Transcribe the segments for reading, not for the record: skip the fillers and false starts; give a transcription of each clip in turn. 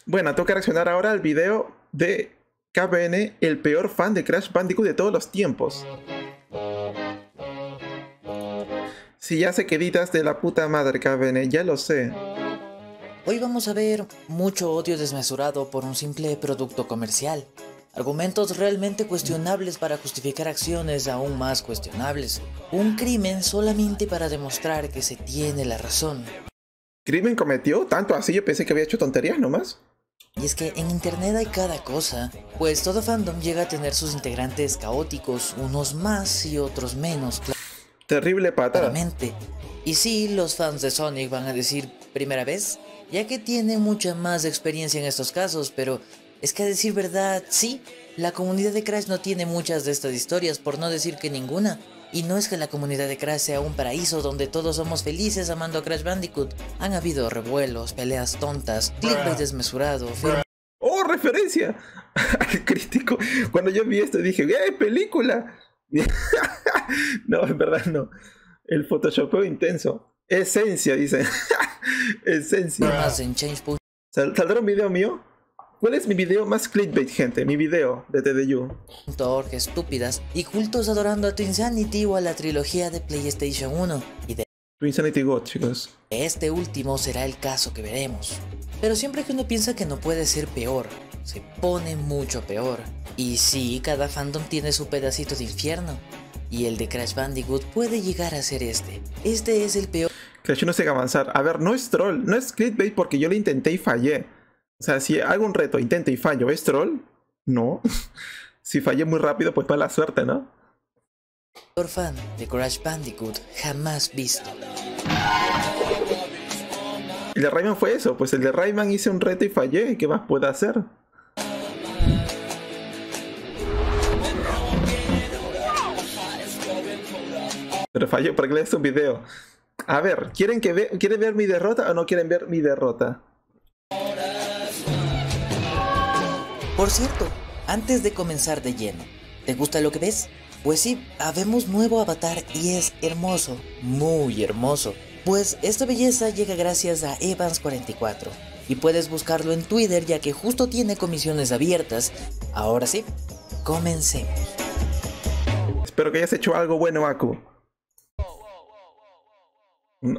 Bueno, toca reaccionar ahora al video de KBN, el peor fan de Crash Bandicoot de todos los tiempos. Si ya sé que editas de la puta madre, KBN, ya lo sé. Hoy vamos a ver mucho odio desmesurado por un simple producto comercial. Argumentos realmente cuestionables para justificar acciones aún más cuestionables. Un crimen solamente para demostrar que se tiene la razón. ¿Crimen cometió? ¿Tanto así? Yo pensé que había hecho tonterías nomás. Y es que en internet hay cada cosa, pues todo fandom llega a tener sus integrantes caóticos, unos más y otros menos, Terrible patada. claramente. Y sí, los fans de Sonic van a decir primera vez, ya que tiene mucha más experiencia en estos casos, pero es que a decir verdad, sí, la comunidad de Crash no tiene muchas de estas historias, por no decir que ninguna. Y no es que la comunidad de Crash sea un paraíso donde todos somos felices amando a Crash Bandicoot. Han habido revuelos, peleas tontas, clickbait desmesurado, ¡Oh, referencia! Al crítico. Cuando yo vi esto dije, ¡eh, película! No, en verdad no. El photoshopeo intenso. Esencia, dice. Esencia. firmas en Change.org ¿Saldrá un video mío? ¿Cuál es mi video más clickbait, gente? Mi video de TDU. estúpidas y cultos adorando a Twinsanity o a la trilogía de PlayStation 1. Y de Twinsanity God, chicos. este último será el caso que veremos. Pero siempre que uno piensa que no puede ser peor, se pone mucho peor. Y sí, cada fandom tiene su pedacito de infierno. Y el de Crash Bandicoot puede llegar a ser este. Este es el peor. Crash no sé avanzar. A ver, no es troll, no es clickbait porque yo lo intenté y fallé. O sea, si hago un reto, intento y fallo, ¿es troll? No. Si fallé muy rápido, pues mala suerte, ¿no? Peor fan de Crash Bandicoot jamás visto. El de Rayman fue eso, pues el de Rayman hice un reto y fallé. ¿Qué más puedo hacer? Pero fallé porque le hice un video. A ver, ¿quieren ver mi derrota o no quieren ver mi derrota? Por cierto, antes de comenzar de lleno, ¿te gusta lo que ves? Pues sí, habemos nuevo avatar y es hermoso, muy hermoso. Pues esta belleza llega gracias a Evans44 y puedes buscarlo en Twitter ya que justo tiene comisiones abiertas. Ahora sí, comencemos. Espero que hayas hecho algo bueno, Aku. No.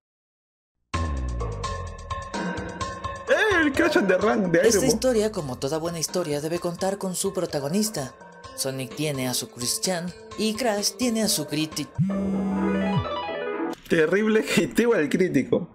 El Crash and the Run de Esta Iron Man. historia, como toda buena historia, debe contar con su protagonista. Sonic tiene a su Chris-chan y Crash tiene a su crítico. Terrible hateo al crítico.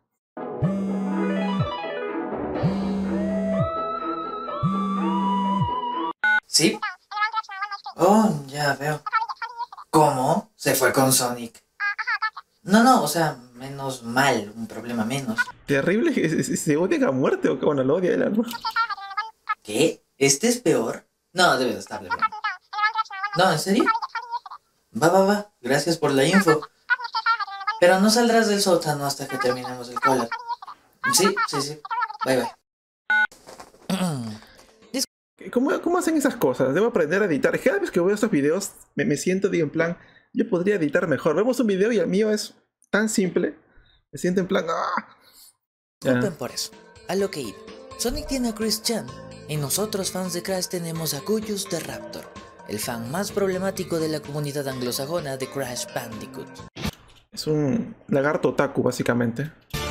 ¿Sí? Oh, ya veo. ¿Cómo? Se fue con Sonic. No, o sea, menos mal, un problema menos. Terrible, se odian a muerte o bueno, lo odia él, ¿no? ¿Qué? ¿Este es peor? No, debe de estar de broma. No, ¿en serio? Va, gracias por la info. Pero no saldrás del sótano hasta que terminemos el collab. Sí. Bye. ¿Cómo hacen esas cosas? Debo aprender a editar. Cada vez que veo estos videos me siento, digo, en plan, yo podría editar mejor. Vemos un video y el mío es tan simple. Me siento en plan, ¡ah! Disculpen por eso. A lo que iba. Sonic tiene a Chris-chan y nosotros fans de Crash tenemos a Guyus the Raptor, el fan más problemático de la comunidad anglosajona de Crash Bandicoot. Es un lagarto otaku, básicamente.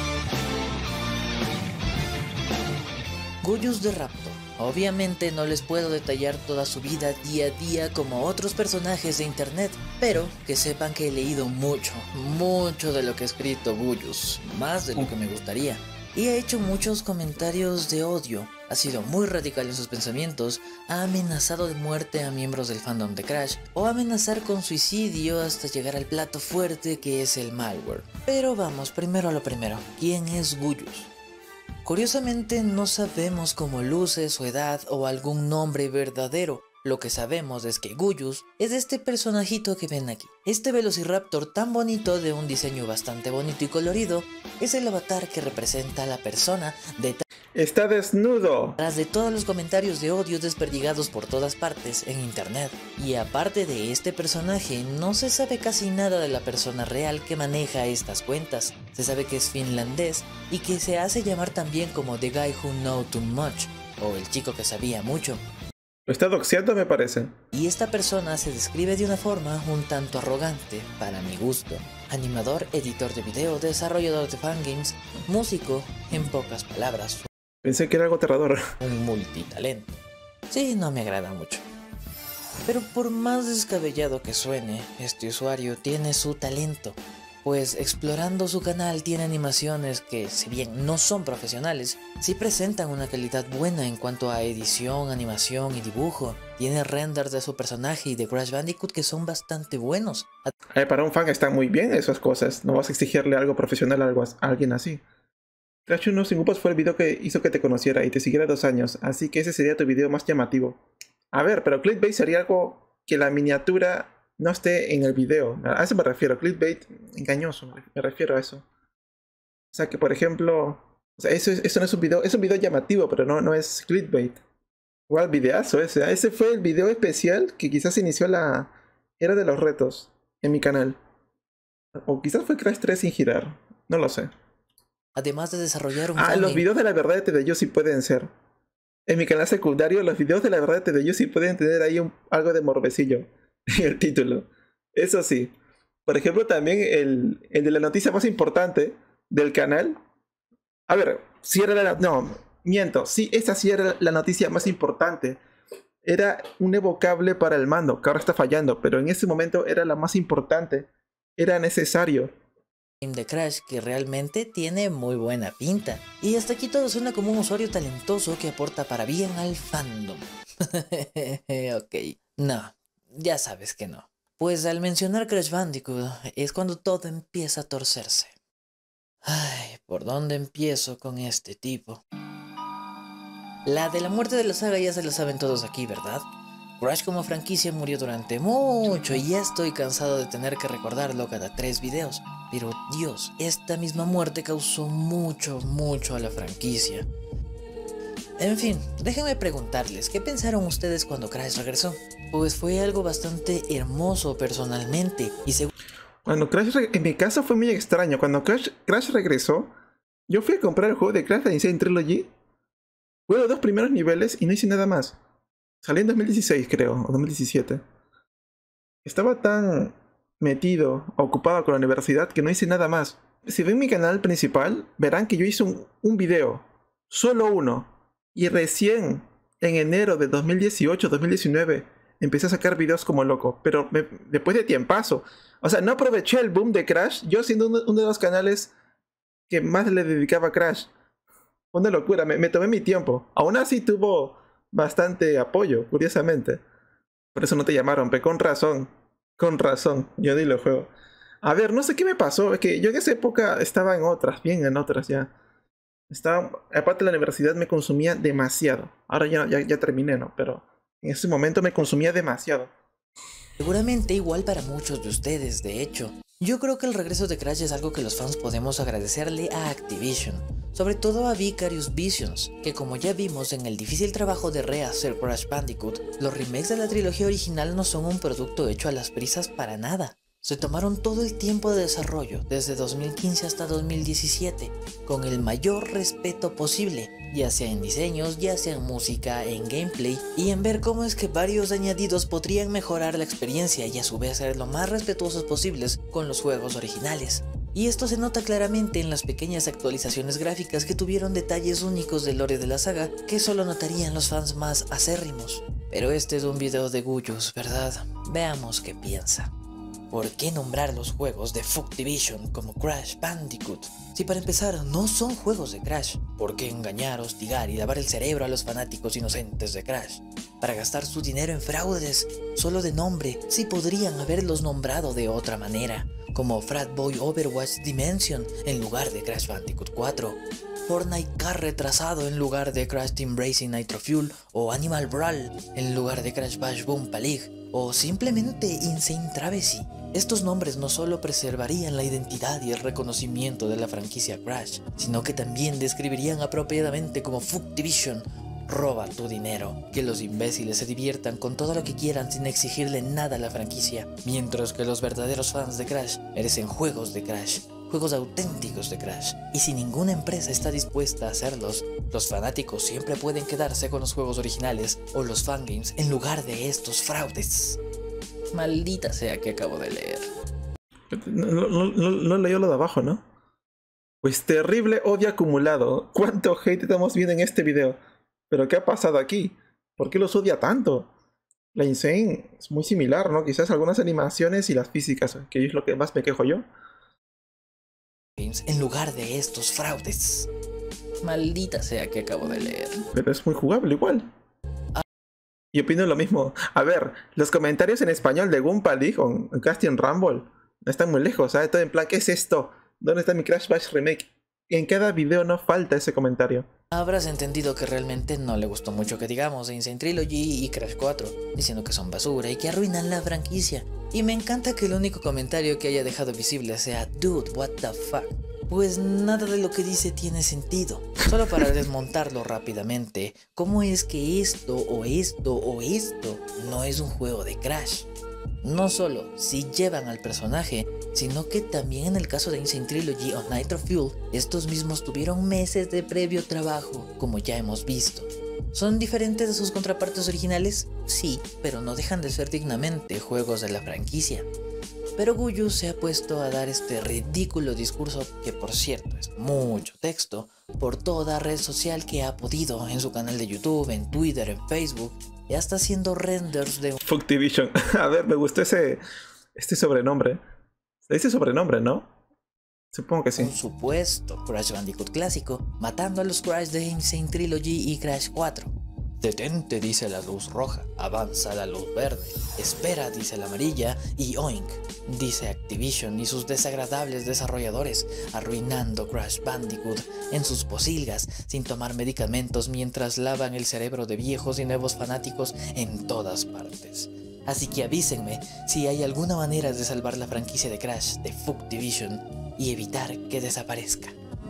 Guyus the Raptor. Obviamente no les puedo detallar toda su vida día a día como otros personajes de internet, pero que sepan que he leído mucho de lo que ha escrito Guyus, más de lo que me gustaría. Y ha hecho muchos comentarios de odio, ha sido muy radical en sus pensamientos, ha amenazado de muerte a miembros del fandom de Crash, o amenazar con suicidio hasta llegar al plato fuerte que es el malware. Pero vamos, primero a lo primero, ¿quién es Guyus? Curiosamente no sabemos cómo luce, su edad o algún nombre verdadero. Lo que sabemos es que Guyus es este personajito que ven aquí. Este Velociraptor tan bonito, de un diseño bastante bonito y colorido, es el avatar que representa a la persona de... Está desnudo. Tras de todos los comentarios de odio desperdigados por todas partes en internet. Y aparte de este personaje, no se sabe casi nada de la persona real que maneja estas cuentas. Se sabe que es finlandés y que se hace llamar también como The Guy Who Know Too Much, o el chico que sabía mucho. Lo está doxeando, me parece. Y esta persona se describe de una forma un tanto arrogante, para mi gusto. Animador, editor de video, desarrollador de fangames, músico, en pocas palabras. Pensé que era algo aterrador. Un multitalento. Sí, no me agrada mucho. Pero por más descabellado que suene, este usuario tiene su talento. Pues explorando su canal tiene animaciones que, si bien no son profesionales, sí presentan una calidad buena en cuanto a edición, animación y dibujo. Tiene renders de su personaje y de Crash Bandicoot que son bastante buenos. Para un fan están muy bien esas cosas. No vas a exigirle algo profesional a alguien así. Crash 1 sin grupos fue el video que hizo que te conociera y te siguiera 2 años, así que ese sería tu video más llamativo. A ver, pero clickbait sería algo que la miniatura no esté en el video. A eso me refiero, clickbait engañoso, me refiero a eso. O sea que, por ejemplo, o sea, eso no es un video, es un video llamativo, pero no es clickbait. Igual videazo ese. Ese fue el video especial que quizás inició la era de los retos en mi canal. O quizás fue Crash 3 sin girar, no lo sé. Además de desarrollar un los videos de la verdad de Tedeyo sí pueden ser. En mi canal secundario, los videos de la verdad de Tedeyo sí pueden tener ahí algo de morbecillo en el título. Eso sí. Por ejemplo, también el de la noticia más importante del canal. A ver, si era la... No, miento. Sí, esa sí era la noticia más importante. Era un evocable para el mando, que ahora está fallando, pero en ese momento era la más importante. Era necesario. De Crash que realmente tiene muy buena pinta. Y hasta aquí todo suena como un usuario talentoso que aporta para bien al fandom. Ok. No, ya sabes que no. Pues al mencionar Crash Bandicoot es cuando todo empieza a torcerse. Ay, ¿por dónde empiezo con este tipo? La de la muerte de la saga ya se la saben todos aquí, ¿verdad? Crash como franquicia murió durante mucho y ya estoy cansado de tener que recordarlo cada 3 videos. Pero Dios, esta misma muerte causó mucho a la franquicia. En fin, déjenme preguntarles, ¿qué pensaron ustedes cuando Crash regresó? Pues fue algo bastante hermoso personalmente y Bueno, Crash en mi caso fue muy extraño. Cuando Crash regresó, yo fui a comprar el juego de Crash Insane Trilogy. Jugué los 2 primeros niveles y no hice nada más. Salí en 2016 creo, o 2017. Estaba tan metido, ocupado con la universidad que no hice nada más. Si ven mi canal principal, verán que yo hice un video. Solo uno. Y recién en enero de 2018-2019 empecé a sacar videos como loco. Pero después de tiempazo. O sea, no aproveché el boom de Crash. Yo siendo uno de los canales que más le dedicaba a Crash. Una locura, me tomé mi tiempo. Aún así tuvo bastante apoyo, curiosamente. Por eso no te llamaron, pero con razón. Con razón, yo ni lo juego. A ver, no sé qué me pasó. Es que yo en esa época estaba en otras, bien en otras ya. Aparte la universidad me consumía demasiado. Ahora ya terminé, ¿no? Pero en ese momento me consumía demasiado. Seguramente igual para muchos de ustedes, de hecho. Yo creo que el regreso de Crash es algo que los fans podemos agradecerle a Activision. Sobre todo a Vicarious Visions, que como ya vimos en el difícil trabajo de rehacer Crash Bandicoot, los remakes de la trilogía original no son un producto hecho a las prisas para nada. Se tomaron todo el tiempo de desarrollo, desde 2015 hasta 2017, con el mayor respeto posible, ya sea en diseños, ya sea en música, en gameplay, y en ver cómo es que varios añadidos podrían mejorar la experiencia y a su vez ser lo más respetuosos posibles con los juegos originales. Y esto se nota claramente en las pequeñas actualizaciones gráficas que tuvieron detalles únicos del lore de la saga que solo notarían los fans más acérrimos. Pero este es un video de Guyus, ¿verdad? Veamos qué piensa. ¿Por qué nombrar los juegos de Fucktivision como Crash Bandicoot? Si para empezar no son juegos de Crash, ¿por qué engañar, hostigar y lavar el cerebro a los fanáticos inocentes de Crash? Para gastar su dinero en fraudes, solo de nombre, si podrían haberlos nombrado de otra manera, como Frat Boy Overwatch Dimension en lugar de Crash Bandicoot 4. Fortnite Car retrasado en lugar de Crash Team Racing Nitro Fuel, o Animal Brawl en lugar de Crash Bash Boom League, o simplemente Insane Travesty. Estos nombres no solo preservarían la identidad y el reconocimiento de la franquicia Crash, sino que también describirían apropiadamente como Fucktivision, roba tu dinero, que los imbéciles se diviertan con todo lo que quieran sin exigirle nada a la franquicia, mientras que los verdaderos fans de Crash merecen juegos de Crash, juegos auténticos de Crash, y si ninguna empresa está dispuesta a hacerlos, los fanáticos siempre pueden quedarse con los juegos originales o los fangames en lugar de estos fraudes. Maldita sea que acabo de leer. No leyó lo de abajo, ¿no? Pues terrible odio acumulado. ¿Cuánto hate estamos viendo en este video? ¿Pero qué ha pasado aquí? ¿Por qué los odia tanto? La Insane es muy similar, ¿no? Quizás algunas animaciones y las físicas, que es lo que más me quejo yo. En lugar de estos fraudes. Maldita sea que acabo de leer. Pero es muy jugable igual. Y opino lo mismo. A ver, los comentarios en español de Goomba League o en Casting Rumble no están muy lejos, ¿sabes? Todo en plan, ¿qué es esto? ¿Dónde está mi Crash Bash Remake? En cada video no falta ese comentario. Habrás entendido que realmente no le gustó mucho que digamos Insane Trilogy y Crash 4, diciendo que son basura y que arruinan la franquicia. Y me encanta que el único comentario que haya dejado visible sea "Dude, what the fuck". Pues nada de lo que dice tiene sentido. Solo para desmontarlo rápidamente, ¿cómo es que esto o esto o esto no es un juego de Crash? No solo si llevan al personaje, sino que también en el caso de Insane Trilogy o Nitro Fuel, estos mismos tuvieron meses de previo trabajo, como ya hemos visto. ¿Son diferentes de sus contrapartes originales? Sí, pero no dejan de ser dignamente juegos de la franquicia. Pero Guyus se ha puesto a dar este ridículo discurso, que por cierto es mucho texto, por toda red social que ha podido, en su canal de YouTube, en Twitter, en Facebook, y hasta haciendo renders de Fucktivision. A ver, me gustó este sobrenombre. Ese sobrenombre, ¿no? Supongo que sí. un supuesto Crash Bandicoot clásico, matando a los Crash de Insane Trilogy y Crash 4. Detente, dice la luz roja, avanza la luz verde, espera, dice la amarilla, y oink, dice Activision y sus desagradables desarrolladores, arruinando Crash Bandicoot en sus pocilgas, sin tomar medicamentos mientras lavan el cerebro de viejos y nuevos fanáticos en todas partes. Así que avísenme si hay alguna manera de salvar la franquicia de Crash de Fucktivision y evitar que desaparezca.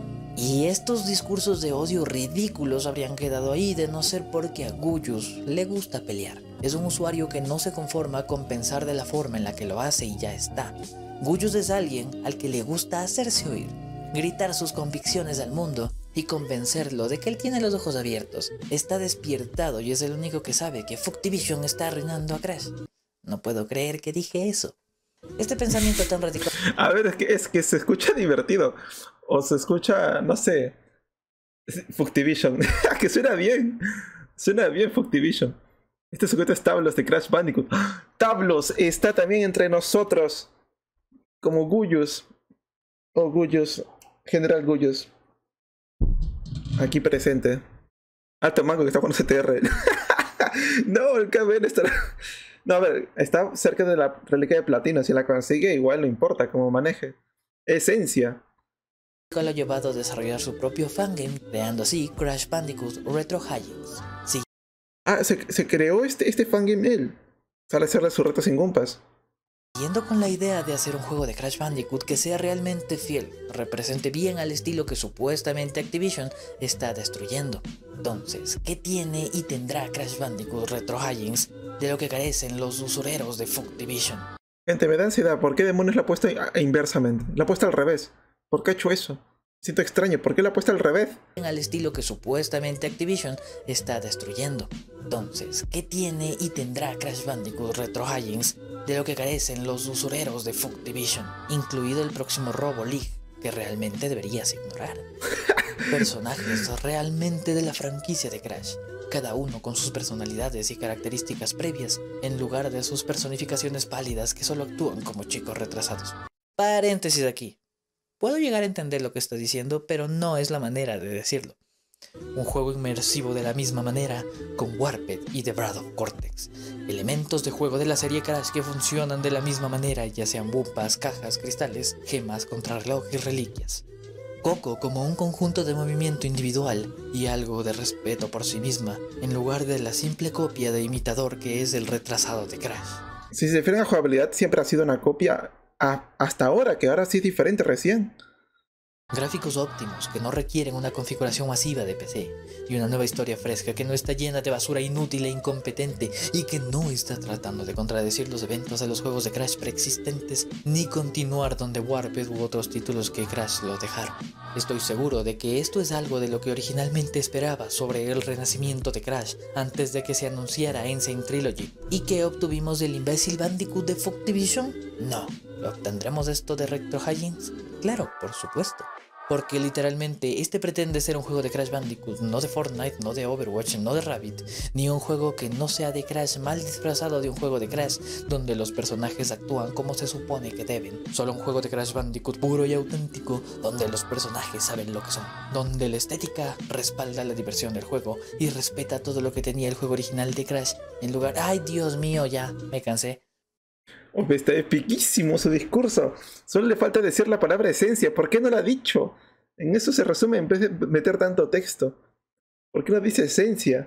Y estos discursos de odio ridículos habrían quedado ahí de no ser porque a Guyus le gusta pelear. Es un usuario que no se conforma con pensar de la forma en la que lo hace y ya está. Guyus es alguien al que le gusta hacerse oír, gritar sus convicciones al mundo y convencerlo de que él tiene los ojos abiertos, está despiertado y es el único que sabe que Fucktivision está arruinando a Crash. No puedo creer que dije eso. Este pensamiento tan radical... A ver, es que se escucha divertido. O se escucha, no sé, Fucktivision. Que suena bien. Suena bien Fucktivision. Este sujeto es Tablos de Crash Bandicoot. Tablos está también entre nosotros. Como Guyus. O Guyus. General Guyus. Aquí presente. Alto mango que está con CTR. No, el KBN estará... No, a ver, está cerca de la reliquia de platino. Si la consigue, igual no importa cómo maneje. Esencia. lo ha llevado a desarrollar su propio fangame, creando así Crash Bandicoot Retro Hijinks. Sí. Ah, se creó este fangame él. Sale a hacerle sus retos sin gumpas. Siguiendo con la idea de hacer un juego de Crash Bandicoot que sea realmente fiel, represente bien al estilo que supuestamente Activision está destruyendo. Entonces, ¿qué tiene y tendrá Crash Bandicoot Retro Hijinks de lo que carecen los usureros de Fucktivision? Gente, me da ansiedad. ¿Por qué demonios la ha puesto inversamente? La ha puesto al revés. ¿Por qué ha hecho eso? Siento extraño. ¿Por qué la ha puesto al revés? Al estilo que supuestamente Activision está destruyendo. Entonces, ¿qué tiene y tendrá Crash Bandicoot Retro Hijinks de lo que carecen los usureros de Fucktivision? Incluido el próximo Robo League, que realmente deberías ignorar. Personajes realmente de la franquicia de Crash, cada uno con sus personalidades y características previas, en lugar de sus personificaciones pálidas que solo actúan como chicos retrasados. Paréntesis aquí. Puedo llegar a entender lo que está diciendo, pero no es la manera de decirlo. Un juego inmersivo de la misma manera, con Warped y The Wrath of Cortex. Elementos de juego de la serie Crash que funcionan de la misma manera, ya sean bompas, cajas, cristales, gemas, contrarreloj y reliquias. Coco como un conjunto de movimiento individual y algo de respeto por sí misma, en lugar de la simple copia de imitador que es el retrasado de Crash. Si se refieren a jugabilidad, siempre ha sido una copia hasta ahora, que ahora sí es diferente recién. Gráficos óptimos que no requieren una configuración masiva de PC y una nueva historia fresca que no está llena de basura inútil e incompetente y que no está tratando de contradecir los eventos de los juegos de Crash preexistentes ni continuar donde Warped u otros títulos que Crash lo dejaron. Estoy seguro de que esto es algo de lo que originalmente esperaba sobre el renacimiento de Crash antes de que se anunciara Insane Trilogy. ¿Y qué obtuvimos del imbécil Bandicoot de Foxdivision? No. ¿Obtendremos esto de Retro Hijinks? Claro, por supuesto. Porque literalmente este pretende ser un juego de Crash Bandicoot, no de Fortnite, no de Overwatch, no de Rabbit, ni un juego que no sea de Crash mal disfrazado de un juego de Crash donde los personajes actúan como se supone que deben. Solo un juego de Crash Bandicoot puro y auténtico donde los personajes saben lo que son, donde la estética respalda la diversión del juego y respeta todo lo que tenía el juego original de Crash en lugar... ¡Ay, Dios mío, ya! Me cansé. Oh, está epiquísimo su discurso. Solo le falta decir la palabra esencia. ¿Por qué no la ha dicho? En eso se resume en vez de meter tanto texto. ¿Por qué no dice esencia?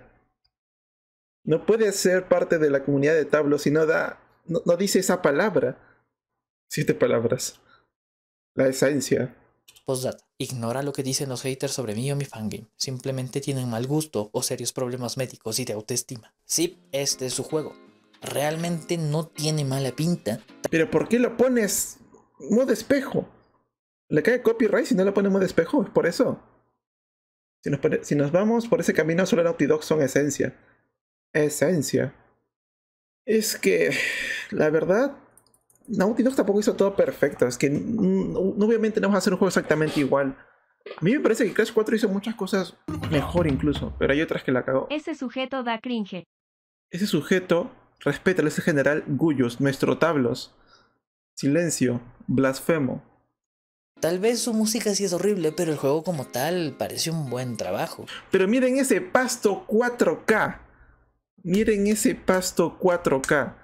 No puede ser parte de la comunidad de Tablo si no dice esa palabra. 7 palabras. La esencia. Postdata. Ignora lo que dicen los haters sobre mí o mi fangame. Simplemente tienen mal gusto o serios problemas médicos y de autoestima. Sí, este es su juego. Realmente no tiene mala pinta. Pero ¿por qué lo pones modo espejo? ¿Le cae copyright si no lo pone modo espejo? Es por eso. Si nos vamos por ese camino, solo Naughty Dog son esencia. Esencia. Es que, la verdad, Naughty Dog tampoco hizo todo perfecto. Es que obviamente no vamos a hacer un juego exactamente igual. A mí me parece que Crash 4 hizo muchas cosas mejor incluso, pero hay otras que la cagó. Ese sujeto da cringe. Ese sujeto, respétalo, ese general Guyos, nuestro Tablos. Silencio, blasfemo. Tal vez su música sí es horrible, pero el juego como tal parece un buen trabajo. Pero miren ese pasto 4K. Miren ese pasto 4K.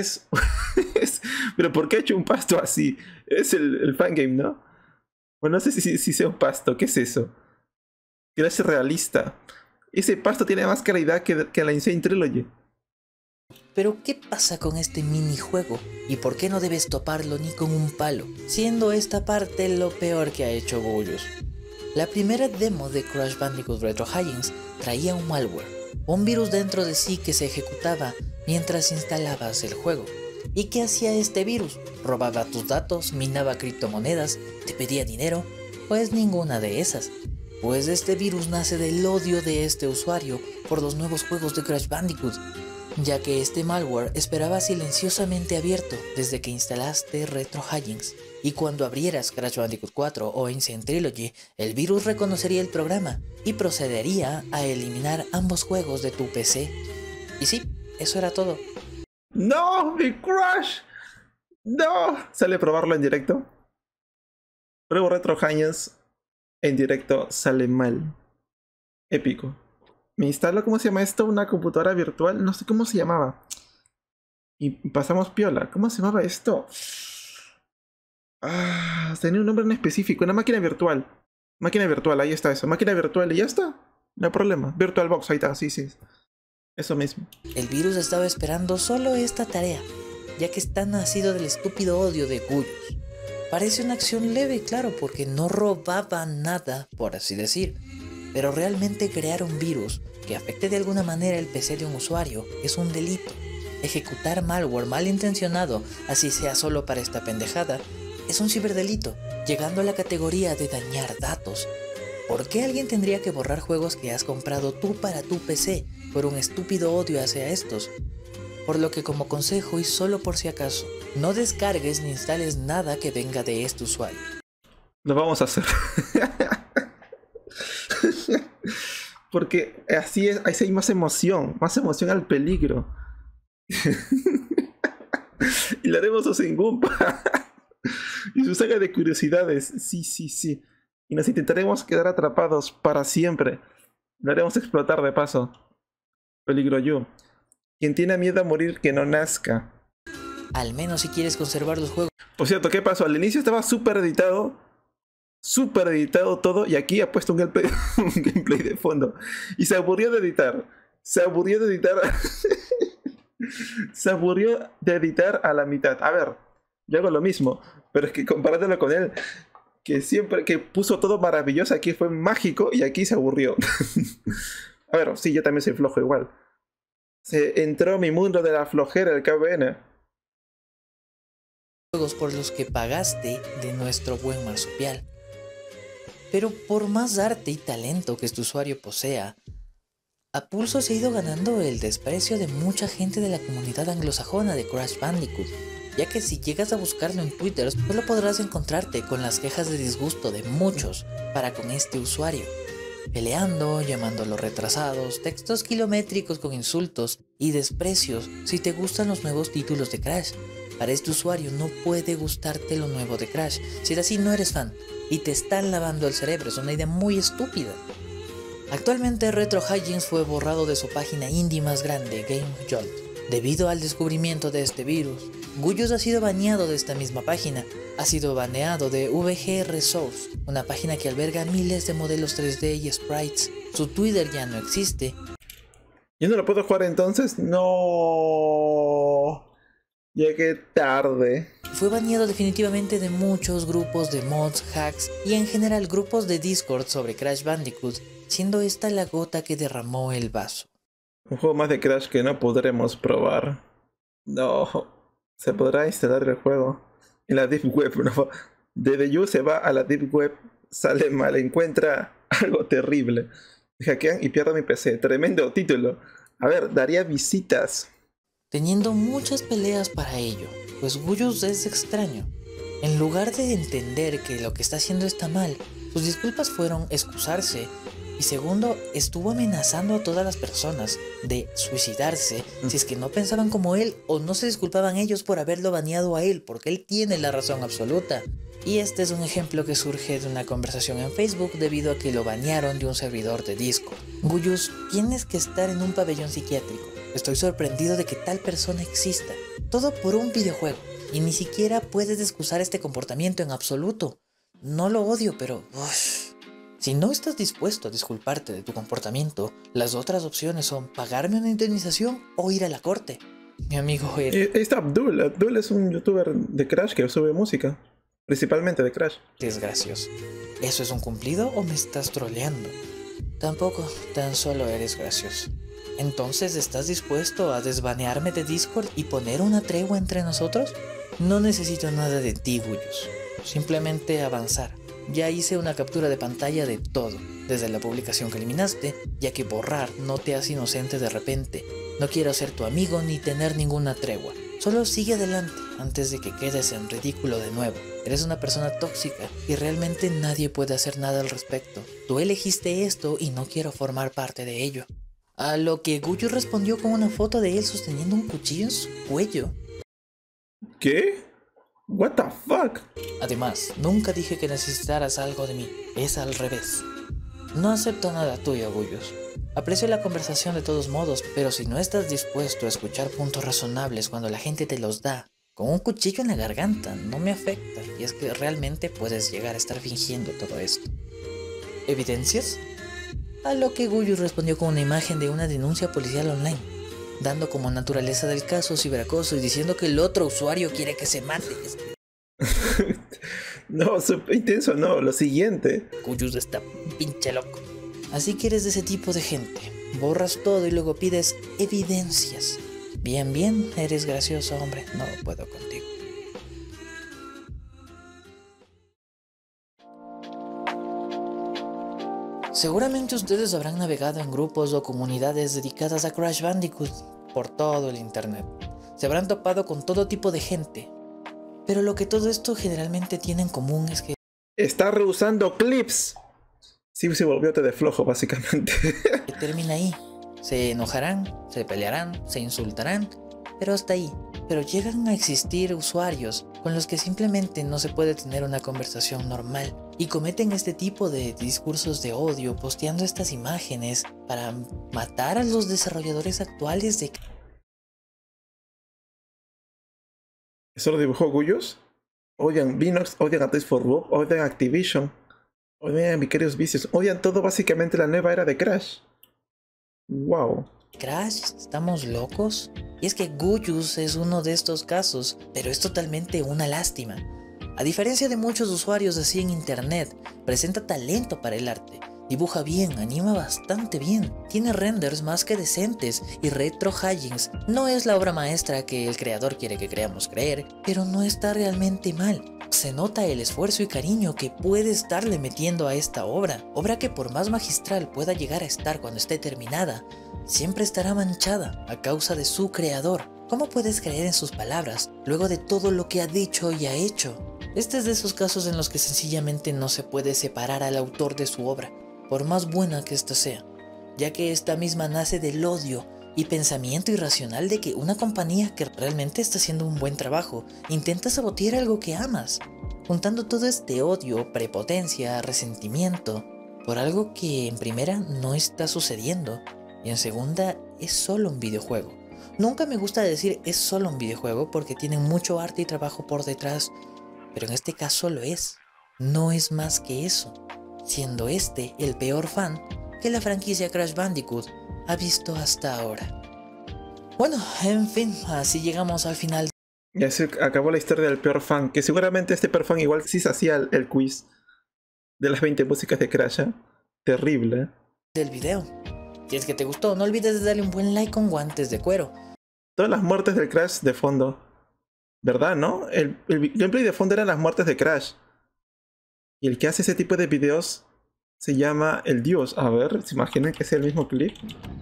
Pero ¿por qué ha hecho un pasto así? Es el fangame, ¿no? Bueno, no sé si sea un pasto. ¿Qué es eso? Que es realista. Ese pasto tiene más calidad que la Insane Trilogy. Pero ¿qué pasa con este minijuego? ¿Y por qué no debes toparlo ni con un palo? Siendo esta parte lo peor que ha hecho Guyos. La primera demo de Crash Bandicoot Retro Hijinks traía un malware, un virus dentro de sí que se ejecutaba mientras instalabas el juego. ¿Y qué hacía este virus? ¿Robaba tus datos? ¿Minaba criptomonedas? ¿Te pedía dinero? Pues ninguna de esas. Pues este virus nace del odio de este usuario por los nuevos juegos de Crash Bandicoot, ya que este malware esperaba silenciosamente abierto desde que instalaste Retro Hijinks, y cuando abrieras Crash Bandicoot 4 o Insane Trilogy, el virus reconocería el programa y procedería a eliminar ambos juegos de tu PC. Y sí, eso era todo. ¡No! ¡Mi Crash! ¡No! ¿Sale a probarlo en directo? Pruebo Retro Hijinks en directo, sale mal. Épico. Me instalo, ¿cómo se llama esto? Una computadora virtual, no sé cómo se llamaba. Y pasamos piola. ¿Cómo se llamaba esto? Tenía un nombre en específico, una máquina virtual. Máquina virtual, ahí está eso. Máquina virtual y ya está. No hay problema. VirtualBox, ahí está, sí. Eso mismo. El virus estaba esperando solo esta tarea, ya que está nacido del estúpido odio de Guyos. Parece una acción leve, claro, porque no robaba nada, por así decir. Pero realmente crear un virus que afecte de alguna manera el PC de un usuario es un delito. Ejecutar malware malintencionado, así sea solo para esta pendejada, es un ciberdelito, llegando a la categoría de dañar datos. ¿Por qué alguien tendría que borrar juegos que has comprado tú para tu PC por un estúpido odio hacia estos? Por lo que como consejo y solo por si acaso, no descargues ni instales nada que venga de este usuario. Lo vamos a hacer. Porque así hay más emoción al peligro. Y le haremos a Sengumpa y su saga de curiosidades. Sí. Y nos intentaremos quedar atrapados para siempre. Lo haremos explotar de paso. Peligro yo. Quien tiene miedo a morir que no nazca. Al menos si quieres conservar los juegos. Por cierto, ¿qué pasó? Al inicio estaba súper editado. súper editado todo, y aquí ha puesto un gameplay, un gameplay de fondo. Y se aburrió de editar. Se aburrió de editar. Se aburrió de editar a la mitad. A ver, yo hago lo mismo, pero es que comparándolo con él, que siempre que puso todo maravilloso, aquí fue mágico y aquí se aburrió. A ver, sí, yo también soy flojo igual. Se entró mi mundo de la flojera, el KVN. Juegos por los que pagaste de nuestro buen marsupial. Pero por más arte y talento que este usuario posea, a pulso se ha ido ganando el desprecio de mucha gente de la comunidad anglosajona de Crash Bandicoot, ya que si llegas a buscarlo en Twitter solo podrás encontrarte con las quejas de disgusto de muchos para con este usuario, peleando, llamándolo retrasados, textos kilométricos con insultos y desprecios si te gustan los nuevos títulos de Crash. Para este usuario no puede gustarte lo nuevo de Crash, si es así no eres fan, y te están lavando el cerebro, es una idea muy estúpida. Actualmente Retro Hijinks fue borrado de su página indie más grande, Game Jolt. Debido al descubrimiento de este virus, Guyus ha sido baneado de esta misma página, ha sido baneado de VGR Source, una página que alberga miles de modelos 3D y sprites. Su Twitter ya no existe. ¿Yo no lo puedo jugar entonces? No. Llegué tarde. Fue baneado definitivamente de muchos grupos de mods, hacks y en general grupos de Discord sobre Crash Bandicoot, siendo esta la gota que derramó el vaso. Un juego más de Crash que no podremos probar. No. Se podrá instalar el juego en la Deep Web, ¿no? De The You se va a la Deep Web, sale mal, encuentra algo terrible. Hackean y pierdo mi PC. Tremendo título. A ver, daría visitas. Teniendo muchas peleas para ello, pues Guyus es extraño. En lugar de entender que lo que está haciendo está mal, sus disculpas fueron excusarse y segundo, estuvo amenazando a todas las personas de suicidarse si es que no pensaban como él o no se disculpaban ellos por haberlo baneado a él, porque él tiene la razón absoluta. Y este es un ejemplo que surge de una conversación en Facebook debido a que lo banearon de un servidor de Discord. Guyus, tienes que estar en un pabellón psiquiátrico. Estoy sorprendido de que tal persona exista. Todo por un videojuego. Y ni siquiera puedes excusar este comportamiento en absoluto. No lo odio, pero... si no estás dispuesto a disculparte de tu comportamiento, las otras opciones son pagarme una indemnización o ir a la corte. Mi amigo Eric. Está Abdul. Abdul es un youtuber de Crash que sube música. Principalmente de Crash. Es gracioso. ¿Eso es un cumplido o me estás troleando? Tampoco, tan solo eres gracioso. ¿Entonces estás dispuesto a desbanearme de Discord y poner una tregua entre nosotros? No necesito nada de ti, Guyus. Simplemente avanzar. Ya hice una captura de pantalla de todo, desde la publicación que eliminaste, ya que borrar no te hace inocente de repente. No quiero ser tu amigo ni tener ninguna tregua. Solo sigue adelante antes de que quedes en ridículo de nuevo. Eres una persona tóxica y realmente nadie puede hacer nada al respecto. Tú elegiste esto y no quiero formar parte de ello. A lo que Guyus respondió con una foto de él sosteniendo un cuchillo en su cuello. ¿Qué? What the fuck? Además, nunca dije que necesitaras algo de mí. Es al revés. No acepto nada tuyo, Guyus. Aprecio la conversación de todos modos, pero si no estás dispuesto a escuchar puntos razonables cuando la gente te los da, con un cuchillo en la garganta, no me afecta. Y es que realmente puedes llegar a estar fingiendo todo esto. ¿Evidencias? A lo que Guyus respondió con una imagen de una denuncia policial online, dando como naturaleza del caso ciberacoso y diciendo que el otro usuario quiere que se mate. No, súper intenso, no, lo siguiente. Guyus está pinche loco. Así que eres de ese tipo de gente. Borras todo y luego pides evidencias. Bien, bien, eres gracioso, hombre. No puedo contigo. Seguramente ustedes habrán navegado en grupos o comunidades dedicadas a Crash Bandicoot por todo el internet. Se habrán topado con todo tipo de gente. Pero lo que todo esto generalmente tiene en común es que... está rehusando clips. Sí, se volvió de flojo, básicamente. termina ahí. Se enojarán, se pelearán, se insultarán, pero hasta ahí. Pero llegan a existir usuarios con los que simplemente no se puede tener una conversación normal y cometen este tipo de discursos de odio posteando estas imágenes para matar a los desarrolladores actuales de... ¿Eso lo dibujó Guyus? Odian Vinox, odian a Taste for Bob, odian Activision. Odian Vicarious Vices. Odian todo básicamente la nueva era de Crash. Wow. ¿Crash? ¿Estamos locos? Y es que Guyus es uno de estos casos, pero es totalmente una lástima. A diferencia de muchos usuarios así en internet, presenta talento para el arte. Dibuja bien, anima bastante bien, tiene renders más que decentes y Retro Hijinks no es la obra maestra que el creador quiere que creamos creer, pero no está realmente mal. Se nota el esfuerzo y cariño que puede estarle metiendo a esta obra que por más magistral pueda llegar a estar cuando esté terminada, siempre estará manchada a causa de su creador. ¿Cómo puedes creer en sus palabras luego de todo lo que ha dicho y ha hecho? Este es de esos casos en los que sencillamente no se puede separar al autor de su obra, por más buena que ésta sea, ya que esta misma nace del odio y pensamiento irracional de que una compañía que realmente está haciendo un buen trabajo intenta sabotear algo que amas, juntando todo este odio, prepotencia, resentimiento, por algo que en primera no está sucediendo y en segunda es solo un videojuego. Nunca me gusta decir es solo un videojuego porque tienen mucho arte y trabajo por detrás, pero en este caso lo es. No es más que eso, siendo este el peor fan que la franquicia Crash Bandicoot ha visto hasta ahora. Bueno, en fin, así llegamos al final. Y así acabó la historia del peor fan, que seguramente este peor fan igual sí se hacía el quiz de las 20 músicas de Crash. Terrible. Del video. Si es que te gustó, no olvides de darle un buen like con guantes de cuero. Todas las muertes del Crash de fondo. ¿Verdad, no? El gameplay de fondo eran las muertes de Crash. Y el que hace ese tipo de videos se llama El Dios. A ver, ¿se imaginan que sea el mismo clip?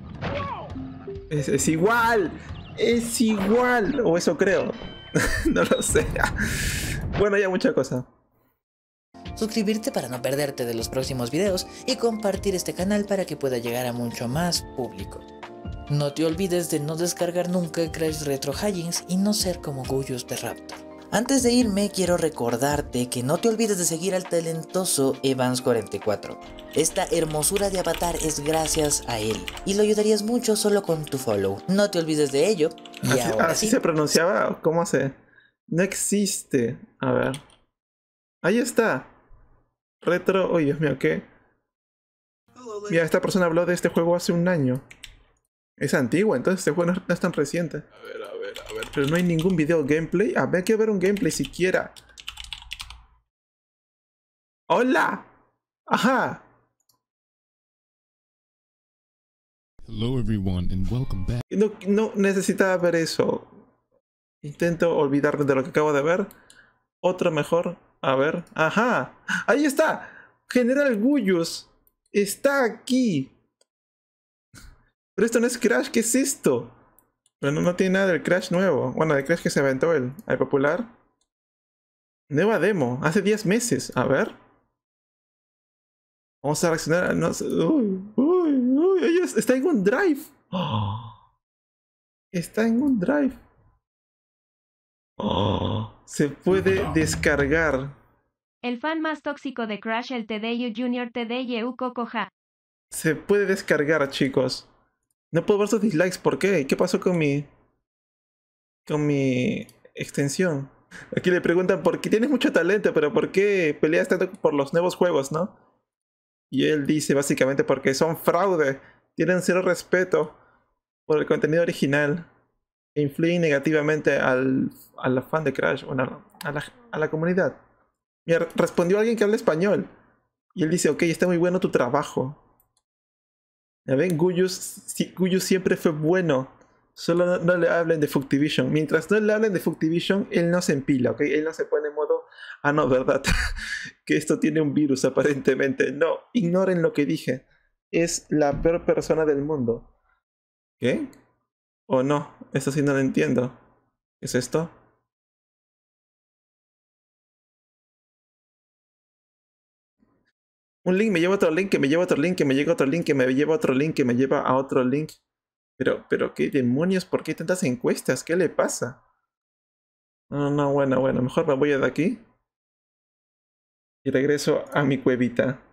Es igual. Es igual. O eso creo. No lo sé. Bueno, ya mucha cosa. Suscribirte para no perderte de los próximos videos y compartir este canal para que pueda llegar a mucho más público. No te olvides de no descargar nunca Crash Retro Hijinks y no ser como Guyus de Raptor. Antes de irme quiero recordarte que no te olvides de seguir al talentoso Evans44. Esta hermosura de avatar es gracias a él y lo ayudarías mucho solo con tu follow. No te olvides de ello. Y así se pronunciaba. ¿Cómo se? No existe. A ver. Ahí está. Retro. Oh, Dios mío, ¿qué? Mira, esta persona habló de este juego hace un año. Es antiguo, entonces este juego no es tan reciente. A ver. Pero no hay ningún video gameplay. A ver, hay que ver un gameplay siquiera. ¡Hola! ¡Ajá! Hello everyone and welcome back. No necesitaba ver eso. Intento olvidarme de lo que acabo de ver. Otro mejor. A ver. ¡Ajá! ¡Ahí está! General Guyus. Está aquí. Pero esto no es Crash. ¿Qué es esto? Pero no tiene nada del Crash nuevo. Bueno, del Crash que se aventó el popular. Nueva demo. Hace 10 meses. A ver. Vamos a reaccionar a... No sé. Uy. Está en un drive. Oh. Está en un drive. Oh. Se puede descargar. El fan más tóxico de Crash, el TDU Junior TDU Cocoja. Se puede descargar, chicos. No puedo ver sus dislikes. ¿Por qué? ¿Qué pasó con mi extensión? Aquí le preguntan por qué tienes mucho talento, pero ¿por qué peleas tanto por los nuevos juegos, no? Y él dice básicamente porque son fraude. Tienen cero respeto por el contenido original. E influyen negativamente a la fan de Crash. Bueno, a la comunidad. Mira, respondió alguien que habla español. Y él dice, ok, está muy bueno tu trabajo. Ya ven, Guyus siempre fue bueno. Solo no le hablen de Fuctivision. Mientras no le hablen de Fuctivision, él no se empila, ¿ok? Él no se pone en modo... Ah, no, ¿verdad? Que esto tiene un virus, aparentemente. No, ignoren lo que dije. Es la peor persona del mundo. ¿Qué? ¿O no? Eso sí no lo entiendo. ¿Qué es esto? Un link me lleva a otro link, que me lleva a otro link, que me llega a otro link, que me lleva a otro link, que me lleva a otro link. Pero ¿qué demonios? ¿Por qué tantas encuestas? ¿Qué le pasa? No, bueno, mejor me voy de aquí. Y regreso a mi cuevita.